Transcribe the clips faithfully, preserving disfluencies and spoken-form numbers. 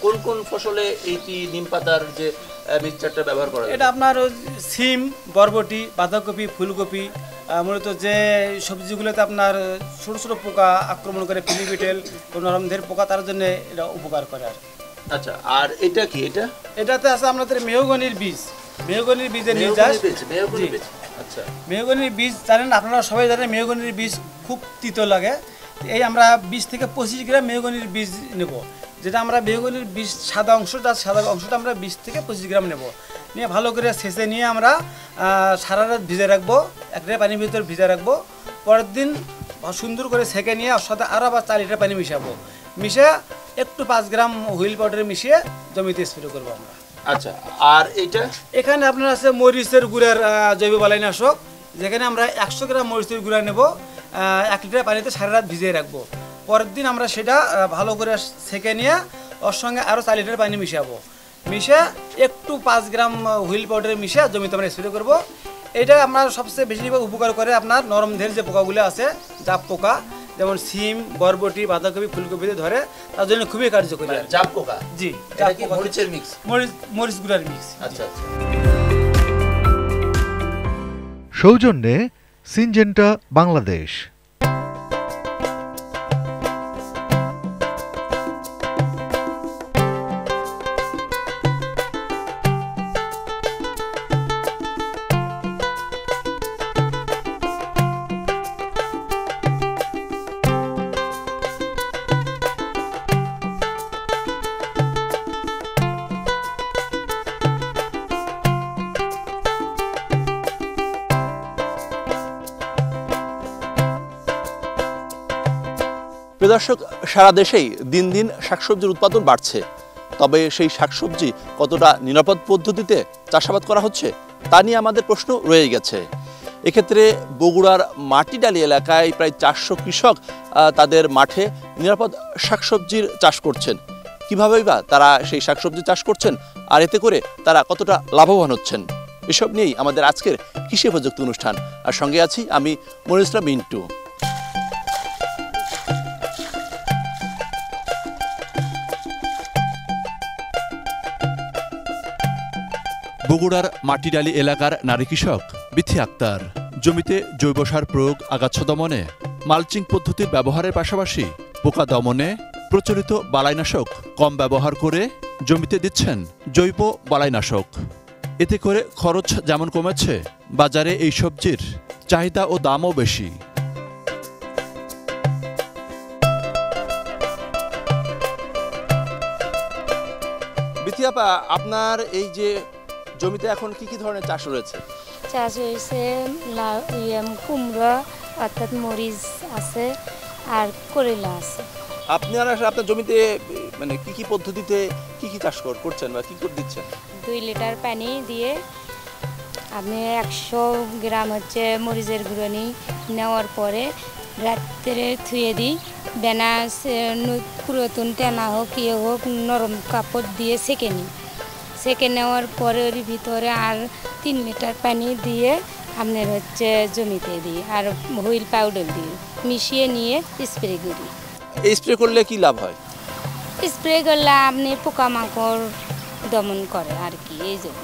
কোন কোন ফসলে এইটি নিম পাতার যে মিক্সচারটা ব্যবহার করা যায়? এটা আপনার সিম, বরবটি, বাঁধাকপি, ফুলকপি, মূলত যে সবজিগুলোতে আপনার ছোটো ছোটো পোকা আক্রমণ করে, পিলিপিটেল, নরম ধের পোকা, তার জন্য এটা উপকার করে আর। আচ্ছা, আর এটা কি? এটা এটাতে আছে আপনাদের মেহগনির বীজ, মেহগনির বীজের নির্যাস। আচ্ছা, মেহগনির বীজ জানেন আপনারা সবাই জানেন, মেহগনির বীজ খুব তিতো লাগে। এই আমরা বিশ থেকে পঁচিশ গ্রাম মেহগনির বীজ নেব, যেটা আমরা মেহগনির বীজ সাদা অংশটা সাদা অংশটা আমরা বিশ থেকে পঁচিশ গ্রাম নেব, নিয়ে ভালো করে ছেঁচে নিয়ে আমরা সারা রাত ভিজে রাখবো, এক লিটার পানির ভিতর ভিজে রাখবো। পরের দিন সুন্দর করে ছেঁকে নিয়ে ওর সাথে আরও আবার চার লিটার পানি মিশাবো, মিশে একটু পাঁচ গ্রাম হুইল পাউডার মিশিয়ে জমিতে স্প্রে করবো আমরা। আচ্ছা, আর এইটা এখানে আপনার আছে মরিচের গুঁড়ার জৈব বালাইনাশক, যেখানে আমরা একশো গ্রাম মরিচের গুঁড়া নেব, এক লিটার পানিতে সারা রাত ভিজিয়ে রাখবো। পরের দিন আমরা সেটা ভালো করে ছেঁকে নিয়ে ওর সঙ্গে আরও চার লিটার পানি মিশাবো, মিশে একটু পাঁচ গ্রাম হুইল পাউডার মিশিয়ে জমিতে আমরা স্প্রে করবো। এটা আপনার সবচেয়ে বেশিরভাগ উপকার করে আপনার নরম ধের যে পোকাগুলো আছে, জাপ পোকা, যেমন সিম, বরবটি, বাঁধাকপি, ফুলকপিতে ধরে, তার জন্য খুবই কার্যকরী। জাপ পোকা? জি, মরিচের মিক্স, মরিচ মরিচ গুঁড়ার মিক্স। আচ্ছা আচ্ছা। সৌজন্যে সিনজেন্টা বাংলাদেশ। দর্শক, সারা দেশেই দিন দিন শাকসবজির উৎপাদন বাড়ছে, তবে সেই শাকসবজি কতটা নিরাপদ পদ্ধতিতে চাষাবাদ করা হচ্ছে তা নিয়ে আমাদের প্রশ্ন রয়ে গেছে। এক্ষেত্রে বগুড়ার মাটিডালি এলাকায় প্রায় চারশো কৃষক তাদের মাঠে নিরাপদ শাকসবজির চাষ করছেন। কীভাবেই বা তারা সেই শাকসবজি চাষ করছেন, আর এতে করে তারা কতটা লাভবান হচ্ছেন, এসব নিয়েই আমাদের আজকের কৃষি প্রযুক্তি অনুষ্ঠান। আর সঙ্গে আছি আমি মনিরুল ইসলাম মিন্টু। বগুড়ার মাটিডালি এলাকার নারী কৃষক বিথি আক্তার জমিতে জৈব সার প্রয়োগ, আগাছা দমনে মালচিং পদ্ধতির ব্যবহারের পাশাপাশি পোকা দমনে প্রচলিত বালাইনাশক কম ব্যবহার করে জমিতে দিচ্ছেন জৈব বালাইনাশক। এতে করে খরচ যেমন কমেছে, বাজারে এই সবজির চাহিদা ও দামও বেশি। বিথি আপা, আপনার এই যে জমিতে এখন কি কি ধরনের চাষ রয়েছে? চাষ হয়েছে কুমড়া, অর্থাৎ মরিচ আছে, আর করলা আছে। আপনারা আপনার জমিতে মানে কি কি পদ্ধতিতে কি কি চাষ করছেন বা কি করে দিচ্ছেন? দুই লিটার পানি দিয়ে আমি একশো গ্রাম হচ্ছে মরিচের গুঁড়ো নিই, নেওয়ার পরে রাত্রে ধুয়ে দিই, বেনা পুরাতন টেনা হোক ইয়ে হোক নরম কাপড় দিয়ে সেঁকে নিই। সেঁকে নেওয়ার পরে ওর ভিতরে আর তিন লিটার পানি দিয়ে আপনার হচ্ছে জমিতে দিই, আর হুইল পাউডার দিই, মিশিয়ে নিয়ে স্প্রে করি। এই স্প্রে করলে কি লাভ হয়? স্প্রে করলে আপনি পোকামাকড় দমন করে আর কি, এই জন্য।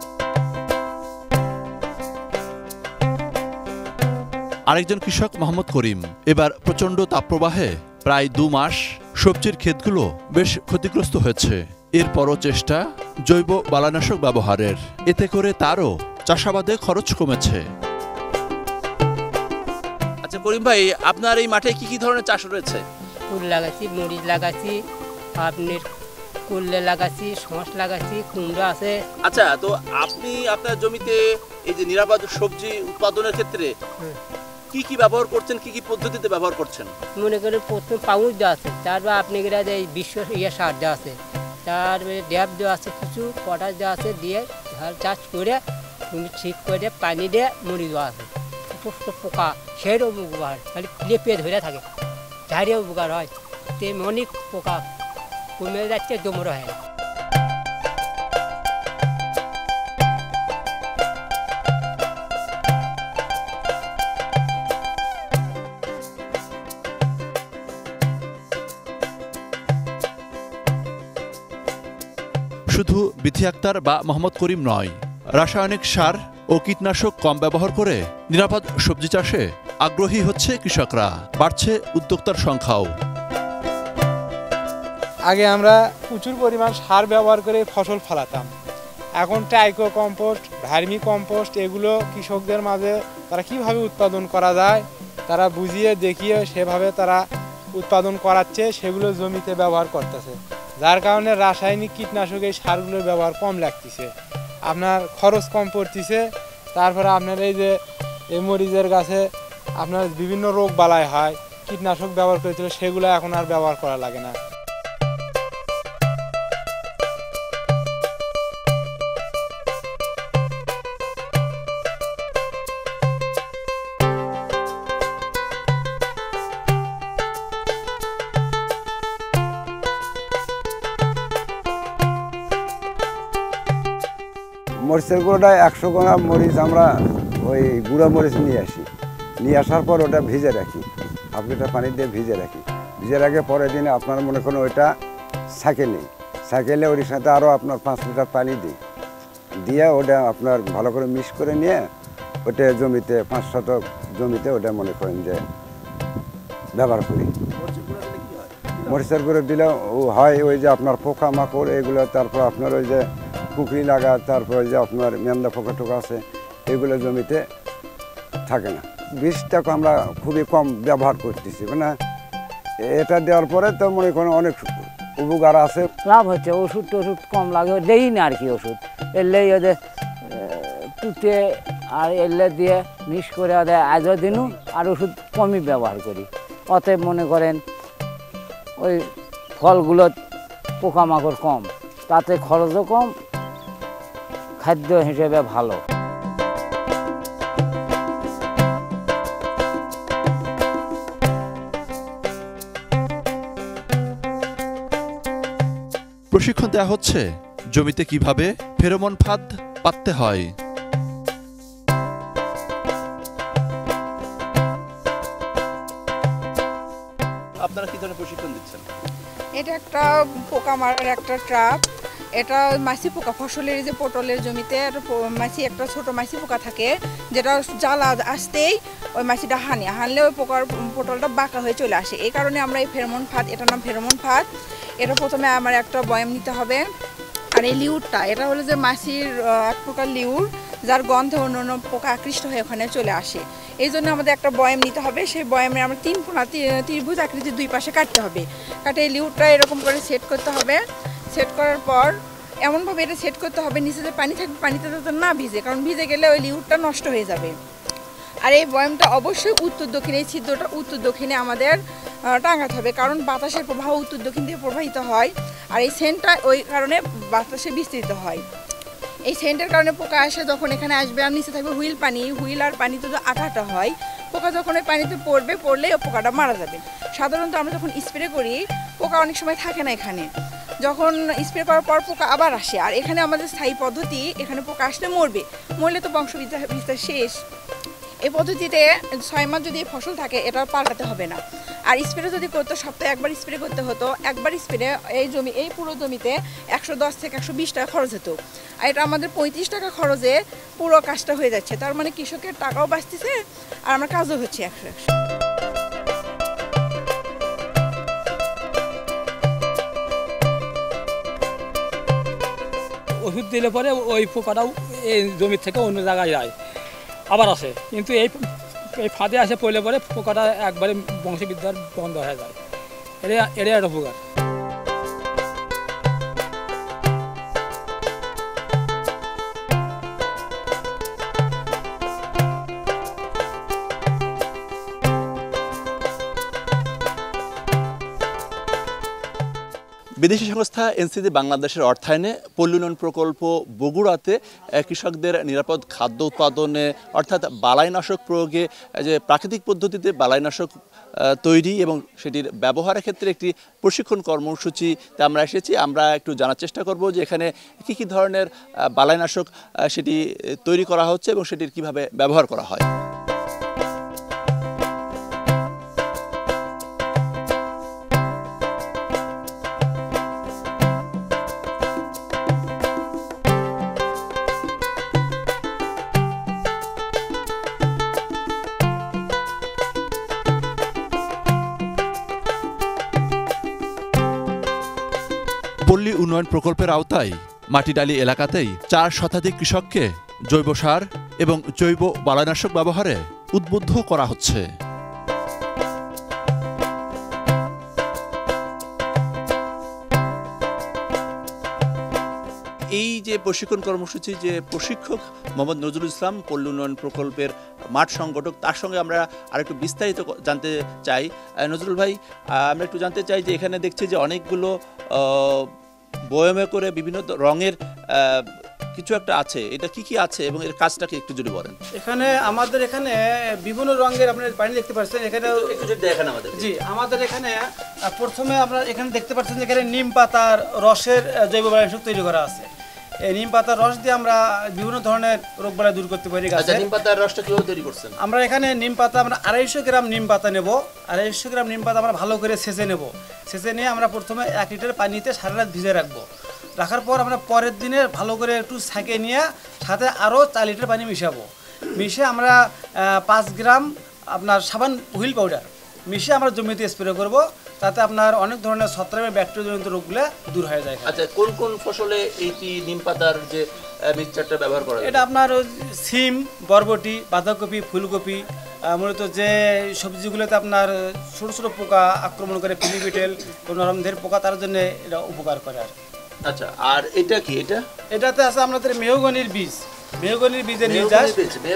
আরেকজন কৃষক মোহাম্মদ করিম এবার প্রচণ্ড তাপপ্রবাহে প্রায় দু মাস সবজির ক্ষেতগুলো বেশ ক্ষতিগ্রস্ত হয়েছে। এরপরও চেষ্টা জৈব বালাইনাশক ব্যবহারের, এতে করে তারও চাষাবাদে খরচ কমেছে। আচ্ছা করিম ভাই, আপনার এই মাঠে কি কি ধরনের চাষ রয়েছে? ফুল লাগাচ্ছি, মরিচ লাগাচ্ছি, আপনার করলা লাগাচ্ছি, শস লাগাচ্ছি, কুমড়া আছে। আচ্ছা, তো আপনি আপনার জমিতে এই যে নিরাপদ সবজি উৎপাদনের ক্ষেত্রে কি কি ব্যবহার করছেন, কি কি পদ্ধতিতে ব্যবহার করছেন? মনে করেন প্রথম পাউচ দেওয়া আছে, তারপর আপনি বিশ্ব ইয়ে সার দেওয়া আছে, তারপরে ড্যাব দেওয়া আছে, কিছু পটাশ দেওয়া আছে, দিয়ে ধান চাষ করে তুমি ঠিক করে পানি দিয়ে মরি দেওয়া আছে। সমস্ত পোকা সেরও উপকার, খালি লেপে ধরে থাকে, ঝাড়িয়ে উপকার হয়, তেমনি অনেক পোকা কমে যাচ্ছে, জমর হয় না। শুধু বিথি আক্তার বা মোহাম্মদ করিম নয়, রাসায়নিক সার ও কীটনাশক কম ব্যবহার করে নিরাপদ সবজি চাষে আগ্রহী হচ্ছে কৃষকরা। বাড়ছে উদ্যোক্তার সংখ্যাও। আগে আমরা প্রচুর পরিমাণ সার ব্যবহার করে ফসল ফলাতাম, এখন টাইকো কম্পোস্ট, ভার্মি কম্পোস্ট এগুলো কৃষকদের মাঝে তারা কিভাবে উৎপাদন করা যায় তারা বুঝিয়ে দেখিয়ে সেভাবে তারা উৎপাদন করাচ্ছে, সেগুলো জমিতে ব্যবহার করতেছে, যার কারণে রাসায়নিক কীটনাশক এই সারগুলোর ব্যবহার কম লাগতেছে, আপনার খরচ কম পড়তেছে। তারপরে আপনার এই যে এই মরিচের গাছে আপনার বিভিন্ন রোগ বালাই হয়, কীটনাশক ব্যবহার করেছিল সেগুলো এখন আর ব্যবহার করা লাগে না। মরিচের গুঁড়োটা একশো গ্রাম মরিচ আমরা ওই গুঁড়ো মরিচ নিয়ে আসি, নিয়ে আসার পর ওটা ভিজে রাখি, হাফ লিটার পানি দিয়ে ভিজে রাখি। ভিজে রাখে পরের দিনে আপনার মনে করুন ওইটা সাইকেল নেই, সাইকেলে ওর সাথে আরও আপনার পাঁচ লিটার পানি দিই, দিয়ে ওটা আপনার ভালো করে মিক্স করে নিয়ে ওটা জমিতে পাঁচ শতক জমিতে ওটা মনে করেন যে ব্যবহার করি। মরিচের গুঁড়ো দিলে হয় ওই যে আপনার পোকা মাকড় এগুলো, তারপর আপনার ওই যে পুকুরি লাগা, তারপর যে আপনার মেন্দা পোকা টোকা আছে এগুলো জমিতে থাকে না। বীজটা আমরা খুবই কম ব্যবহার করতেছি, মানে এটা দেওয়ার পরে তো মনে করেন অনেক উপকার আছে, লাভ হচ্ছে। ওষুধ টষুধ কম লাগে, দেই না আর কি ওষুধ, এলে ওদের টুটে আর এলে দিয়ে মিক্স করে ওদের আজও দিনু আর ওষুধ কমই ব্যবহার করি। অতএব মনে করেন ওই ফলগুলো পোকামাকড় কম, তাতে খরচও কম, খাদ্য হিসেবে ভালো। প্রশিক্ষণ দেওয়া হচ্ছে জমিতে কিভাবে ফেরোমন ফাঁদ পাততে হয়। আপনারা কি ধরনের প্রশিক্ষণ দিচ্ছেন? এটা একটা পোকা মারার একটা ট্রাপ, এটা মাছি পোকা, ফসলের যে পটলের জমিতে মাছি একটা ছোট মাছি পোকা থাকে, যেটা জ্বালা আসতেই ওই মাছিটা হানি হানলে ওই পোকার পটলটা বাঁকা হয়ে চলে আসে। এই কারণে আমরা এই ফেরোমন ফাঁদ, এটার নাম ফেরোমন ফাঁদ। এটা প্রথমে আমার একটা বয়াম নিতে হবে। আর এই লিউরটা, এটা হলো যে মাছির এক প্রকার লিউর, যার গন্ধে অন্য অন্য পোকা আকৃষ্ট হয়ে ওখানে চলে আসে। এই জন্য আমাদের একটা বয়াম নিতে হবে। সেই বয়ামে আমরা তিন কোণা ত্রিভুজ আকৃতির দুই পাশে কাটতে হবে। কাটে এই লিউরটা এরকম করে সেট করতে হবে। সেট করার পর এমনভাবে এটা সেট করতে হবে নিচে যে পানি থাকবে পানিতে যাতে না ভিজে, কারণ ভিজে গেলে ওই লিউরটা নষ্ট হয়ে যাবে। আর এই বয়ামটা অবশ্যই উত্তর দক্ষিণে, এই ছিদ্রটা উত্তর দক্ষিণে আমাদের টাঙাতে হবে, কারণ বাতাসের প্রবাহ উত্তর দক্ষিণ থেকে প্রবাহিত হয়। আর এই সেন্টটা ওই কারণে বাতাসে বিস্তৃত হয়। এই সেন্টের কারণে পোকা আসে যখন এখানে আসবে, আর নিচে থাকবে হুইল পানি, হুইল আর পানিতে যদি আঠা আঠা হয়, পোকা যখন ওই পানিতে পড়বে, পড়লে ওই পোকাটা মারা যাবে। সাধারণত আমরা যখন স্প্রে করি পোকা অনেক সময় থাকে না এখানে, যখন স্প্রে করার পর পোকা আবার আসে। আর এখানে আমাদের স্থায়ী পদ্ধতি, এখানে পোকা আসলে মরবে, মরলে তো বংশ বিস্তার শেষ। এই পদ্ধতিতে ছয় মাস যদি ফসল থাকে এটা পাল্টাতে হবে না। আর স্প্রে যদি করতো সপ্তাহে একবার স্প্রে করতে হতো, একবার স্প্রে এই জমি এই পুরো জমিতে একশো দশ থেকে একশো বিশ টাকা খরচ হতো। আর এটা আমাদের পঁয়ত্রিশ টাকা খরচে পুরো কাজটা হয়ে যাচ্ছে। তার মানে কৃষকের টাকাও বাঁচতেছে আর আমার কাজও হচ্ছে একশো একশো। ওষুধ দিলে পরে ওই পোকাটাও এই জমির থেকে অন্য জায়গায় যায়, আবার আসে। কিন্তু এই এই ফাঁদে আসে পড়লে পরে পোকাটা একবারে বংশবিদ্যার বন্ধ হয়ে যায়। এটা এটা একটা উপকার। বিদেশি সংস্থা এনসিডি বাংলাদেশের অর্থায়নে পল্লী উন্নয়ন প্রকল্প বগুড়াতে কৃষকদের নিরাপদ খাদ্য উৎপাদনে অর্থাৎ বালাইনাশক প্রয়োগে যে প্রাকৃতিক পদ্ধতিতে বালাইনাশক তৈরি এবং সেটির ব্যবহারের ক্ষেত্রে একটি প্রশিক্ষণ কর্মসূচিতে আমরা এসেছি। আমরা একটু জানার চেষ্টা করব যে এখানে কী কী ধরনের বালাইনাশক সেটি তৈরি করা হচ্ছে এবং সেটির কিভাবে ব্যবহার করা হয়। পল্লী উন্নয়ন প্রকল্পের আওতায় মাটিডালি এলাকাতেই চার শতাধিক কৃষককে জৈব সার এবং জৈব বালাইনাশক ব্যবহারে উদ্বুদ্ধ করা হচ্ছে। এই যে প্রশিক্ষণ কর্মসূচি, যে প্রশিক্ষক মোহাম্মদ নজরুল ইসলাম পল্লী উন্নয়ন প্রকল্পের মাঠ সংগঠক, তার সঙ্গে আমরা আরেকটু বিস্তারিত জানতে চাই। নজরুল ভাই, আমরা একটু জানতে চাই যে এখানে দেখছি যে অনেকগুলো বয়মে করে বিভিন্ন রঙের কিছু একটা আছে, এটা কি কি আছে এবং এর কাজটা কি একটু যদি বলেন। এখানে আমাদের এখানে বিভিন্ন রঙের আপনার পানি দেখতে পাচ্ছেন, এখানে একটু যদি দেখেন আমাদের। জি, আমাদের এখানে প্রথমে আপনারা এখানে দেখতে পাচ্ছেন যে এখানে নিম পাতার রসের জৈব বালাইনাশক তৈরি করা আছে। এই নিম পাতার রস দিয়ে আমরা বিভিন্ন ধরনের রোগবালাই দূর করতে পারি। আচ্ছা, নিম পাতার রসটা কিভাবে তৈরি করছেন? আমরা এখানে নিম পাতা আমরা আড়াইশো গ্রাম নিম পাতা নেব। আড়াইশো গ্রাম নিম পাতা আমরা ভালো করে ছেঁচে নেব। ছেঁচে নিয়ে আমরা প্রথমে এক লিটার পানিতে সারা রাত ভিজে রাখবো। রাখার পর আমরা পরের দিনে ভালো করে একটু ছাঁকে নিয়ে সাথে আরও চার লিটার পানি মিশাবো। মিশে আমরা পাঁচ গ্রাম আপনার সাবান হুইল পাউডার মিশিয়ে আমরা জমিতে স্প্রে করব, তাতে আপনার অনেক ধরনের ছত্রাক ব্যাকটেরিয়াজনিত রোগগুলো দূর হয়ে যায়। আচ্ছা, কোন কোন ফসলে এইটি নিম পাতার যে মিক্সচারটা ব্যবহার করা যায়? এটা আপনার সিম, বরবটি, বাঁধাকপি, ফুলকপি, মূলত যে সবজিগুলোতে আপনার ছোটো ছোটো পোকা আক্রমণ করে, পিলিপিটেল, নরমধের পোকা, তার জন্য এটা উপকার করে আর। আচ্ছা, আর এটা কি? এটা এটাতে আছে আমাদের মেহগনির বীজ। মেহগনির বীজের নির্যাস।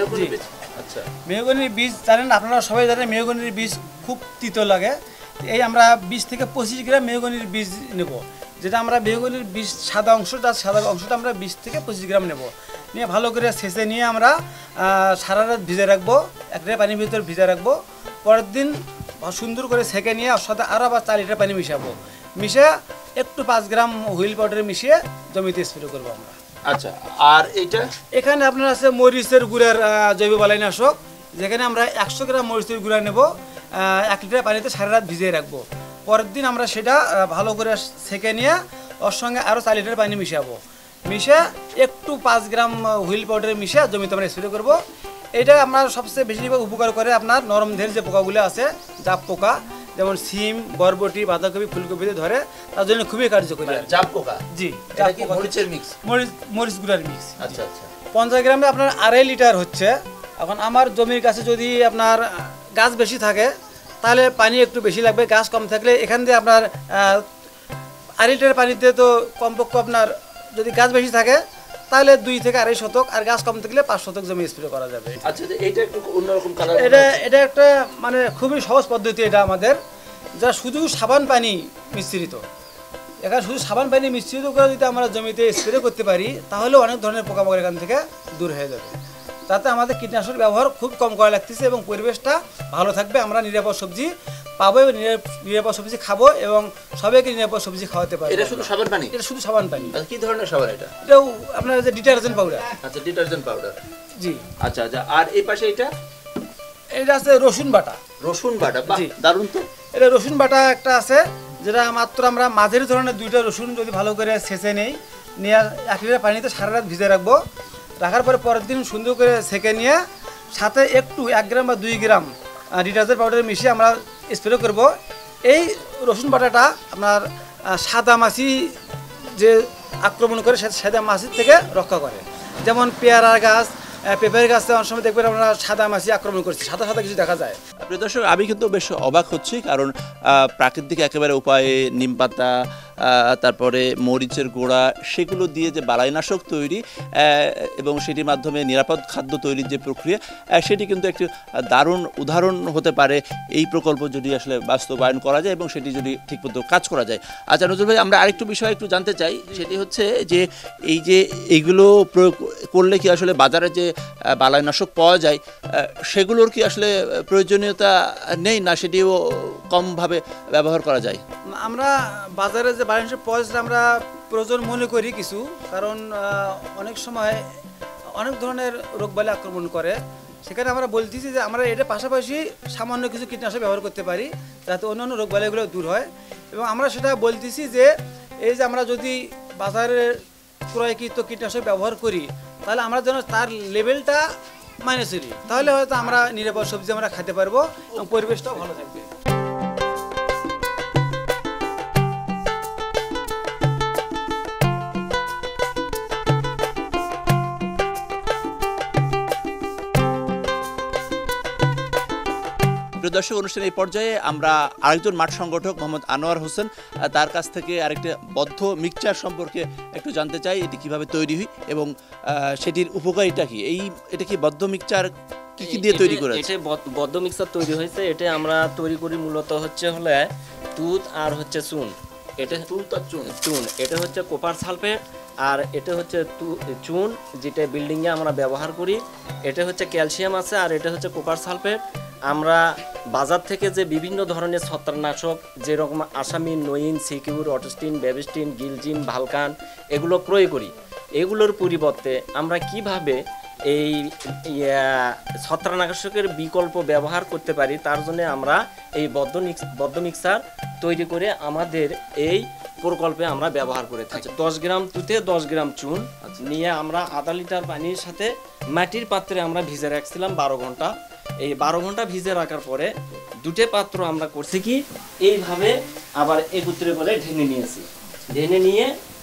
আচ্ছা, মেহগনির বীজ জানেন আপনারা সবাই জানেন, মেহগনির বীজ খুব তিতো লাগে। এই আমরা বিশ থেকে পঁচিশ গ্রাম মেহগনির বীজ নেব, যেটা আমরা মেহগনির বীজ সাদা অংশটা সাদা অংশটা আমরা বিশ থেকে পঁচিশ গ্রাম নেব। নিয়ে ভালো করে ছেঁচে নিয়ে আমরা সারা রাত ভিজে রাখবো, এক লিটার পানির ভিতরে ভিজে রাখবো। পরের দিন সুন্দর করে ছেঁকে নিয়ে ওর সাথে আরও আবার চার লিটার পানি মিশাবো। মিশে একটু পাঁচ গ্রাম হুইল পাউডার মিশিয়ে জমিতে স্প্রে করবো আমরা। আচ্ছা, আর এইটা এখানে আপনার আছে মরিচের গুঁড়ার জৈব বালাইনাশক, যেখানে আমরা একশো গ্রাম মরিচের গুঁড়া নেব, এক লিটার পানিতে সারা রাত ভিজিয়ে রাখবো। পরের দিন আমরা সেটা ভালো করে ছেঁকে নিয়ে ওর সঙ্গে আরও চার লিটার পানি মিশাবো। মিশে একটু পাঁচ গ্রাম হুইল পাউডার মিশিয়ে জমিতে আমরা স্প্রে করবো। এটা আমরা সবচেয়ে বেশি উপকার করে আপনার নরমধের যে পোকাগুলো আছে, জাপ পোকা, যেমন সিম, বরবটি, বাঁধাকপি, ফুলকপিতে ধরে, তার জন্য খুবই কার্যকরী। জাপ পোকা? জি, মরিচের মিক্স, মরিচ মরিচ গুঁড়ার মিক্স। আচ্ছা আচ্ছা, পঞ্চাশ গ্রামে আপনার আড়াই লিটার হচ্ছে। এখন আমার জমির কাছে যদি আপনার গাছ বেশি থাকে তাহলে পানি একটু বেশি লাগবে, গাছ কম থাকলে এখান দিয়ে আপনার আড়াই লিটার পানিতে তো কমপক্ষে আপনার যদি গাছ বেশি থাকে তাহলে দুই থেকে আড়াই শতক, আর গাছ কম থাকলে পাঁচ শতক জমি স্প্রে করা যাবে। আচ্ছা, এটা একটু অন্যরকম কালার। এটা এটা একটা মানে খুবই সহজ পদ্ধতি এটা আমাদের, যা শুধু সাবান পানি মিশ্রিত। এখানে শুধু সাবান পানি মিশ্রিত করে যদি আমরা জমিতে স্প্রে করতে পারি তাহলে অনেক ধরনের পোকামাকড় এখান থেকে দূর হয়ে যাবে। তাতে আমাদের কীটনাশক ব্যবহার খুব কম করা লাগতেছে এবং পরিবেশটা ভালো থাকবে। আমরা নিরাপদ সবজি পাবো এবং নিরাপদ সবজি খাবো এবং সবাইকে নিরাপদ সবজি খাওয়াতে পারবো। এটা শুধু সাবান পানি? এটা শুধু সাবান পানি। কি ধরনের সাবান এটা? এটাও আপনার যে ডিটারজেন্ট পাউডার। আচ্ছা, ডিটারজেন্ট পাউডার। জি, আচ্ছা আচ্ছা। আর এই পাশে এটা? এটা আছে রসুন বাটা। রসুন বাটা? বাহ, দারুণ তো। এটা রসুন বাটা একটা আছে, যেটা মাত্র আমরা মাঝারি ধরনের দুইটা রসুন যদি ভালো করে ছেঁচে নেই, নিয়ে এক লিটার পানিতে সারা রাত ভিজে রাখবো। রাখার পরে পরের দিন সুন্দর করে ছেঁকে নিয়ে সাথে একটু এক গ্রাম বা দুই গ্রাম ডিটারজেন্ট পাউডার মিশিয়ে আমরা স্প্রে করব। এই রসুন বাটাটা আপনার সাদা মাছি যে আক্রমণ করে সাদা মাছির থেকে রক্ষা করে। যেমন পেয়ারা গাছ, পেঁপের গাছে অনেক সময় দেখবেন আমরা সাদা মাছি আক্রমণ করছি, সাদা সাদা কিছু দেখা যায়। প্রিয় দর্শক, আমি কিন্তু বেশ অবাক হচ্ছি, কারণ প্রাকৃতিক একেবারে উপায়ে নিম পাতা, তারপরে মরিচের গোড়া, সেগুলো দিয়ে যে বালাইনাশক তৈরি এবং সেটির মাধ্যমে নিরাপদ খাদ্য তৈরির যে প্রক্রিয়া, সেটি কিন্তু একটি দারুণ উদাহরণ হতে পারে এই প্রকল্প যদি আসলে বাস্তবায়ন করা যায় এবং সেটি যদি ঠিকমতো কাজ করা যায়। আচ্ছা নজরুল ভাই, আমরা আরেকটু বিষয় একটু জানতে চাই, সেটি হচ্ছে যে এই যে এইগুলো প্রয়োগ করলে কি আসলে বাজারে যে বালাইনাশক পাওয়া যায় সেগুলোর কি আসলে প্রয়োজনীয়তা নেই, না সেটিও কমভাবে ব্যবহার করা যায়? আমরা বাজারে যে বালাইনাশক পাওয়া যায় আমরা প্রয়োজন মনে করি কিছু, কারণ অনেক সময় অনেক ধরনের রোগবালাই আক্রমণ করে। সেখানে আমরা বলতেছি যে আমরা এটা পাশাপাশি সামান্য কিছু কীটনাশক ব্যবহার করতে পারি যাতে অন্যান্য রোগবালাইগুলো দূর হয়। এবং আমরা সেটা বলতেছি যে এই যে আমরা যদি বাজারে ক্রয়কৃত কীটনাশক ব্যবহার করি তাহলে আমরা যেন তার লেভেলটা মাইনে চলি, তাহলে হয়তো আমরা নিরাপদ সবজি আমরা খেতে পারবো এবং পরিবেশটাও ভালো থাকবে। প্রিয় দর্শক, অনুষ্ঠানের এই পর্যায়ে আমরা আরেকজন মাঠ সংগঠক মোহাম্মদ আনোয়ার হোসেন, তার কাছ থেকে আরেকটা বদ্ধ মিক্সচার সম্পর্কে একটু জানতে চাই। এটি কিভাবে তৈরি হয় এবং সেটির উপকারিতা কি? এই এটা কি বদ্ধ মিক্সচার কি কি দিয়ে তৈরি করা? এটা বদ্ধ মিক্সচার তৈরি হয়েছে। এটা আমরা তৈরি করি মূলত হচ্ছে হলে দুধ আর হচ্ছে চুন। এটা দুধ আর চুন চুন এটা হচ্ছে কপার সালফেট, আর এটা হচ্ছে চুন যেটা বিল্ডিংয়ে আমরা ব্যবহার করি। এটা হচ্ছে ক্যালসিয়াম আছে, আর এটা হচ্ছে কপার সালফেট। আমরা বাজার থেকে যে বিভিন্ন ধরনের ছত্রাকনাশক যেরকম আসামিন, নইন, সিকিউর, অটোস্টিন, ব্যাবিস্টিন, গিলজিন, ভালকান এগুলো প্রয়োগ করি। এগুলোর পরিবর্তে আমরা কিভাবে এই ছত্রাকনাশকের বিকল্প ব্যবহার করতে পারি, তার জন্য আমরা এই বদ্ধ বদ্ধ মিক্সার তৈরি করে আমাদের এই প্রকল্পে আমরা ব্যবহার করে থাকি। দশ গ্রাম তুতে দশ গ্রাম চুন নিয়ে আমরা আধা লিটার পানির সাথে মাটির পাত্রে আমরা ভিজে রাখছিলাম বারো ঘন্টা। এই বারো ঘন্টা ভিজে রাখার পরে দুটো পাত্র আমরা করছি কি এইভাবে আবার একত্রে করে ঢেনে নিয়েছি। ঢেনে নিয়ে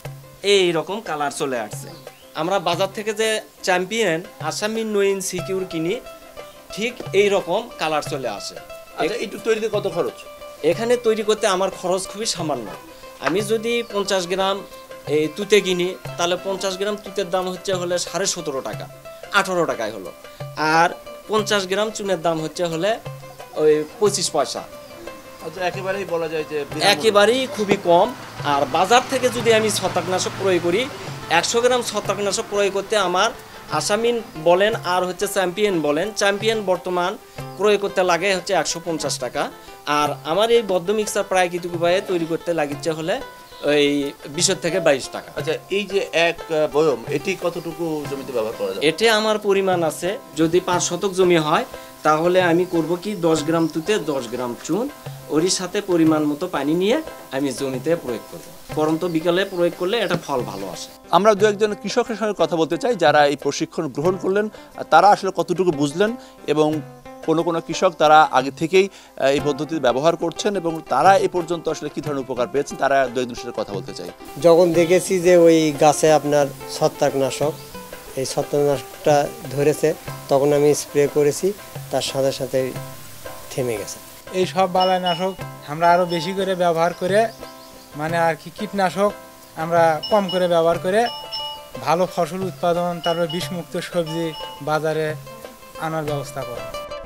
এই রকম কালার চলে আসছে। আমরা বাজার থেকে যে চ্যাম্পিয়ন, আসামি, নইন, সিকিউর কিনি, ঠিক এই রকম কালার চলে আসে। একটু তৈরিতে কত খরচ? এখানে তৈরি করতে আমার খরচ খুবই সামান্য। আমি যদি পঞ্চাশ গ্রাম এই তুতে কিনি, তাহলে পঞ্চাশ গ্রাম তুতের দাম হচ্ছে হলে সাড়ে সতেরো টাকা, আঠারো টাকায় হলো। আর পঞ্চাশ গ্রাম চুনের দাম হচ্ছে হলে ওই পঁচিশ পয়সা। আচ্ছা, একেবারেই বলা যায় যে একেবারেই খুবই কম। আর বাজার থেকে যদি আমি ছত্রাকনাশক প্রয়োগ করি, একশো গ্রাম ছত্রাকনাশক প্রয়োগ করতে আমার আসামিন বলেন আর হচ্ছে চ্যাম্পিয়ন বলেন, চ্যাম্পিয়ন বর্তমান প্রয়োগ করতে লাগে হচ্ছে একশো পঞ্চাশ টাকা। আর আমার এই বদ্ধ মিক্সার প্রাকৃতিক উপায়ে তৈরি করতে লাগিচ্ছে হলে ওই বিশ থেকে বাইশ টাকা। আচ্ছা, এই যে এক বয়ম, এটি কতটুকু জমিতে ব্যবহার করা যায়? এতে আমার পরিমাণ আছে, যদি পাঁচ শতক জমি হয় তাহলে আমি করব কি দশ গ্রাম তুতে দশ গ্রাম চুন, ওর সাথে পরিমাণ মতো পানি নিয়ে আমি জমিতে প্রয়োগ করব। পরন্ত বিকালে প্রয়োগ করলে এটা ফল ভালো আসে। আমরা দু একজন কৃষকের সঙ্গে কথা বলতে চাই যারা এই প্রশিক্ষণ গ্রহণ করলেন, তারা আসলে কতটুকু বুঝলেন এবং কোনো কোনো কৃষক তারা আগে থেকেই এই পদ্ধতি ব্যবহার করছেন এবং তারা এ পর্যন্ত আসলে কী ধরনের উপকার পেয়েছেন, তারা দু একজনের সাথে কথা বলতে চাই। যখন দেখেছি যে ওই গাছে আপনার ছত্রাকনাশক, এই ছত্রাকনাশকটা ধরেছে, তখন আমি স্প্রে করেছি, তার সাথে সাথে থেমে গেছে। এই সব বালাইনাশক আমরা আরও বেশি করে ব্যবহার করে, মানে আর কি কীটনাশক আমরা কম করে ব্যবহার করে ভালো ফসল উৎপাদন, তারপর বিষমুক্ত সবজি বাজারে আনার ব্যবস্থা করা।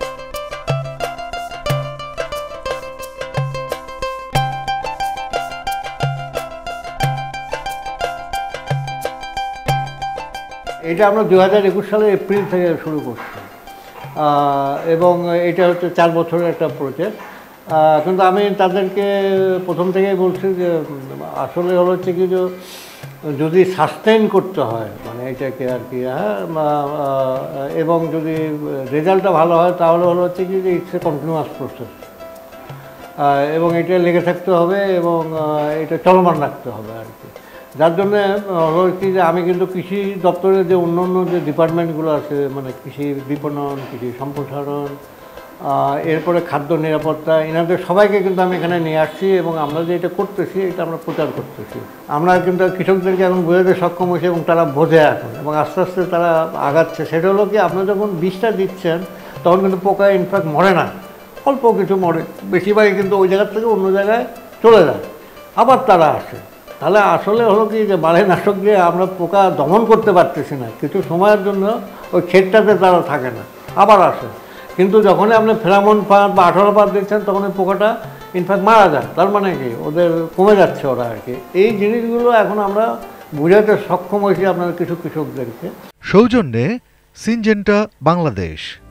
এটা আমরা দু হাজার একুশ সালের এপ্রিল থেকে শুরু করছি এবং এটা হচ্ছে চার বছরের একটা প্রজেক্ট। কিন্তু আমি তাদেরকে প্রথম থেকেই বলছি যে আসলে হলো হচ্ছে কি, যে যদি সাস্টেইন করতে হয় মানে এটাকে আর কি, হ্যাঁ, এবং যদি রেজাল্টটা ভালো হয় তাহলে হলো হচ্ছে কি যে ইটস এ কন্টিনিউয়াস প্রসেস, এবং এটা লেগে থাকতে হবে এবং এটা চলমান রাখতে হবে আর কি। যার জন্যে হলো কি যে আমি কিন্তু কৃষি দপ্তরের যে অন্য অন্য যে ডিপার্টমেন্টগুলো আছে, মানে কৃষি বিপণন, কৃষি সম্প্রসারণ, এরপরে খাদ্য নিরাপত্তা, এনাদের সবাইকে কিন্তু আমি এখানে নিয়ে আসছি এবং আমরা যে এটা করতেছি এটা আমরা প্রচার করতেছি। আমরা কিন্তু কৃষকদেরকে এখন বোঝাতে সক্ষম হয়েছি এবং তারা বোঝে এখন, এবং আস্তে আস্তে তারা আগাচ্ছে। সেটা হলো কি, আপনারা যখন বীজটা দিচ্ছেন তখন কিন্তু পোকায় ইনফ্যাক্ট মরে না, অল্প কিছু মরে, বেশিরভাগই কিন্তু ওই জায়গার থেকে অন্য জায়গায় চলে যায়, আবার তারা আসে। তাহলে আসলে হলো কি যে বালাইনাশক দিয়ে আমরা পোকা দমন করতে পারতেছি না, কিছু সময়ের জন্য ওই ক্ষেতটাতে তারা থাকে না, আবার আসে। কিন্তু যখনই আপনি ফেরামন পাত বা আঠারো পাত দিচ্ছেন তখন ওই পোকাটা ইনফ্যাক্ট মারা যায়, তার মানে কি ওদের কমে যাচ্ছে ওরা আর কি। এই জিনিসগুলো এখন আমরা বোঝাতে সক্ষম হয়েছি আপনার কিছু কৃষকদেরকে। সৌজন্যে সিনজেন্টা বাংলাদেশ।